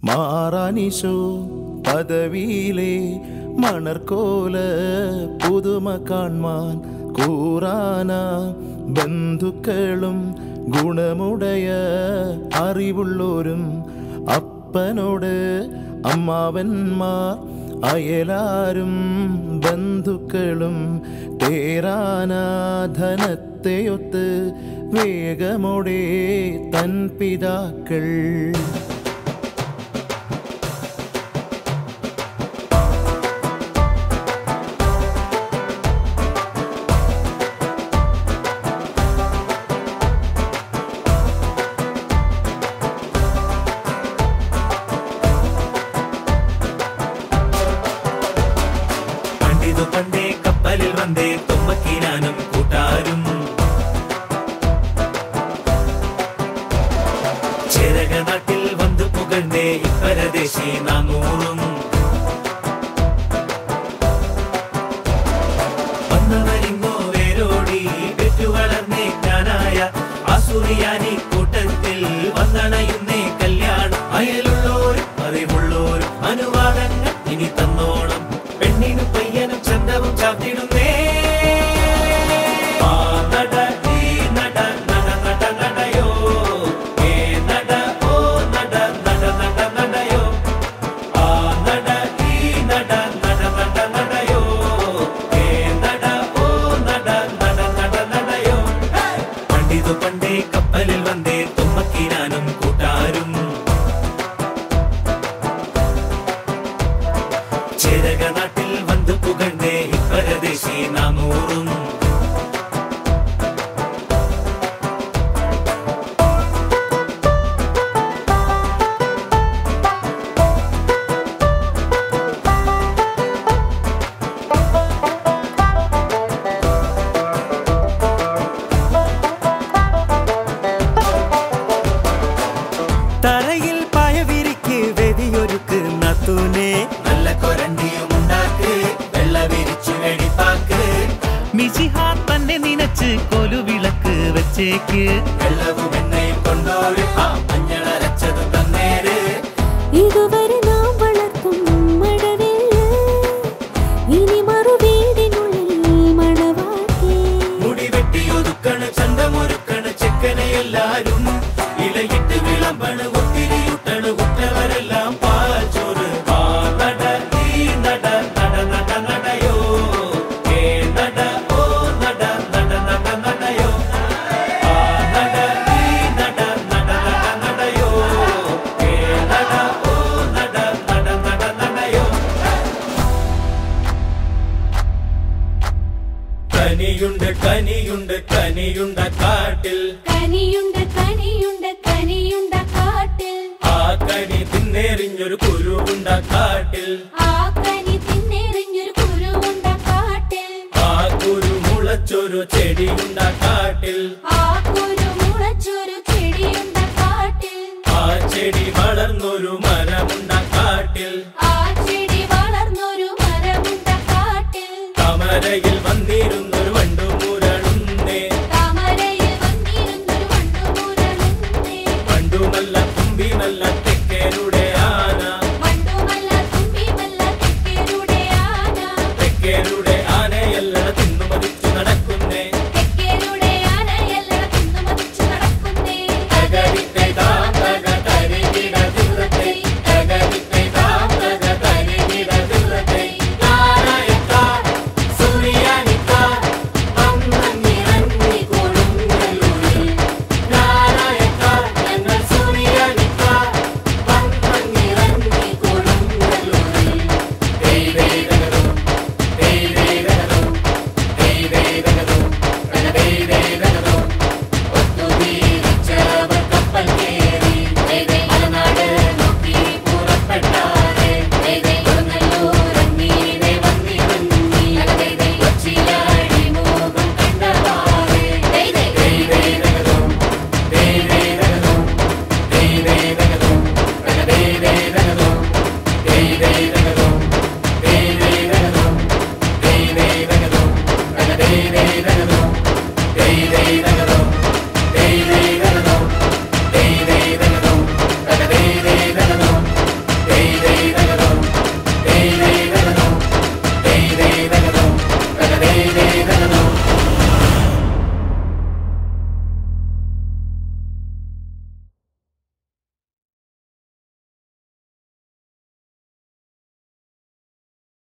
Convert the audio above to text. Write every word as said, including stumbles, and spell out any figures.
മാറാനിശോ പദവിയിലെ മണർക്കോല പുതുമ കാൺമാൻ കൂറാന ബന്ധുക്കളും ഗുണമുടയ അറിവുള്ളോരും അപ്പനോട് അമ്മാവന്മാർ അയലാരും ബന്ധുക്കളും തേരാനാധനത്തെയൊത്ത് വേഗമോടെ തൻ പിതാക്കൾ പണ്ടേ കപ്പലിൽ വന്നേ തുമ്പക്കീനാനും കൂട്ടാരും ചേരക നാട്ടിൽ വന്നു പുകഴ്ന്നേ ഇപ്പരദേശി നാനൂറും വന്നവരിങ്ങോ വേരോടി പെറ്റു വളർന്നേ ജ്ഞാനായ ആസുറിയാനി കൂട്ടത്തിൽ വന്നണയുന്നേ കല്യാണം അയലുള്ളോരും അറിവുള്ളോരും അനുവാദങ്ങൾ ഇനി തന്നോണം പെണ്ണിനും പയ്യനും ചന്തവും ചാത്തിടുന്നേ നട ഈ നട നട നട നടയോ ഏ നട ഓ നട നട നട നടയോ ആ നട ഈ നട നട നട നടയോ ഏ നട ഓ നട നട നട നടയോ പണ്ടിതു പണ്ടേ കപ്പലിൽ വന്നേ തുമ്പക്കീനാനും കൂട്ടാരും ചേരക നാട്ടിൽ വന്നു പുകഴ്ന്നേ ഇപ്പരദേശി നാനൂറും തറയിൽ പായവിരിക്ക് വെതിയൊരുക്ക് നത്തൂനെ നല്ല കൊരണ്ടിയും ഉണ്ടാക്ക് വെള്ള വിരിച്ചു വെടിപ്പാക്ക് മിശിഹാ തന്നെ നിനച്ച് കൊലുവിളക്ക് വെച്ചേക്ക് വെള്ളവും എണ്ണയും കൊണ്ടോര് ആ മഞ്ഞളരച്ചത് തന്നേര് ഇതുവരെ നാം വളർത്തും മഴവില്ല് ഇനി മറുവീടിനുള്ളിൽ മണവാട്ടി മുടി വെട്ടിയൊതുക്കണ് ചന്തമൊരുക്കണ് ചെക്കനെയെല്ലാരും ഇലയിട്ട് വിളമ്പണ് ഒത്തിരിയുട്ടണ് ഉറ്റവരെല്ലാം പാൽ ചോറ് ആ നട ഈ നട നട നട നടയോ ഏ നട ഓ നട നട നട നടയോ ആ നട ഈ നട നട നട നടയോ ഏ നട ഓ നട നട നട നടയോ കനിയുണ്ട് കനിയുണ്ട് കനിയുണ്ട കാട്ടിൽ കനിയുണ്ട് കനിയുണ്ട് കനിയുണ്ട കാട്ടിൽ ആ കനി തിന്നെറിഞ്ഞൊരു കുരുവുണ്ട കാട്ടിൽ ആ കനി തിന്നെറിഞ്ഞൊരു കുരുവുണ്ട കാട്ടിൽ ആ കുരു മുളച്ചൊരു ചെടിയുണ്ട കാട്ടിൽ ആ കുരു മുളച്ചൊരു ചെടിയുണ്ട കാട്ടിൽ ആ ചെടി വളർന്നൊരു മരമുണ്ട കാട്ടിൽ ആ ചെടി വളർന്നൊരു മരമുണ്ട കാട്ടിൽ താമരയിൽ വന്നിരുന്നൊരു വണ്ടു മുരളുന്നേ താമരയിൽ വന്നിരുന്നൊരു വണ്ടുമുരളുന്നേ വണ്ടുമല്ല തുമ്പിമല്ല